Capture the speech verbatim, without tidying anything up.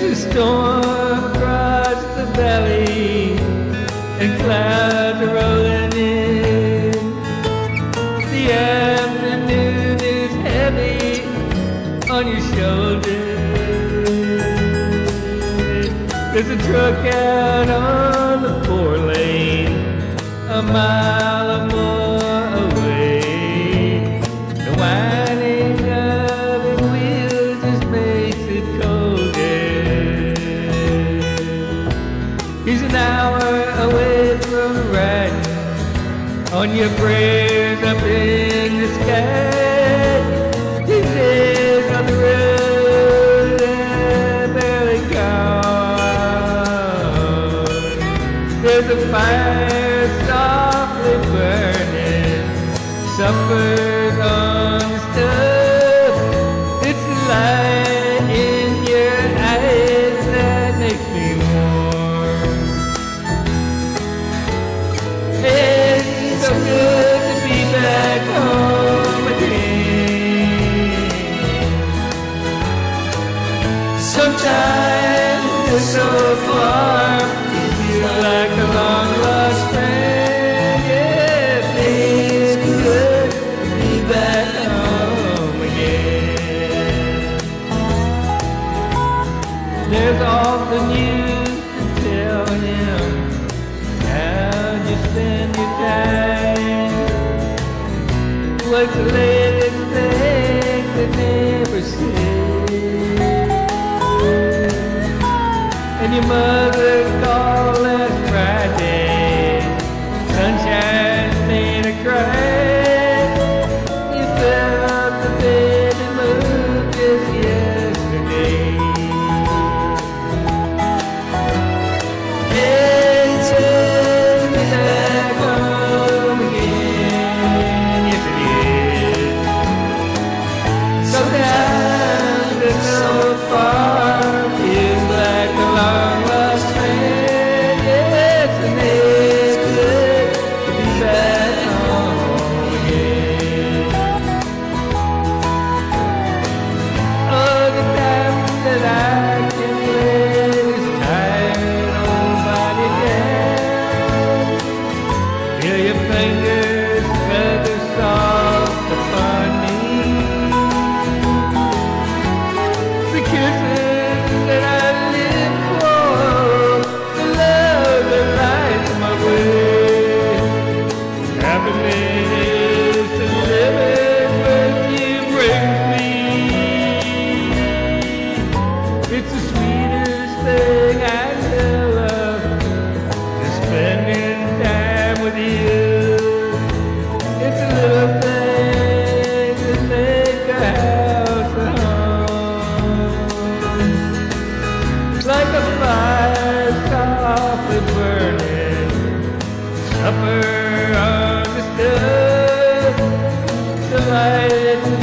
There's a storm across the valley and clouds are rolling in. The afternoon is heavy on your shoulders. There's a truck out on the four lane a mile or more away. The whining of the wheels just makes it colder. He's an hour away from riding on your prayers up in the sky. His days on the road are barely gone. There's a fire softly burning, supper's on the stove. It's the light in your eyes that makes me warm. It's so good to be back home again. Sometimes it's so far, you feel like a long lost friend. Yeah, it feels good to be back home again. There's often news to tell him how you spend your time. What's the latest thing they never said? And your mother called last Friday, sunshine made her cry. You felt the baby move just yesterday. It's good to be back home again. Yes, it is. Sometimes it's so far, feels like a long lost friend. Yes, and it's good to be back home again. Oh, the time that I can lay this tired old body down. Feel your fingers feather soft upon me. The kisses that I live for, the love that lights my way. Happiness to living with you brings me. It's the sweetest thing I know of, just spending time with you. It's the little things that make a house a home. Like a fire softly burning, supper on the stove, the light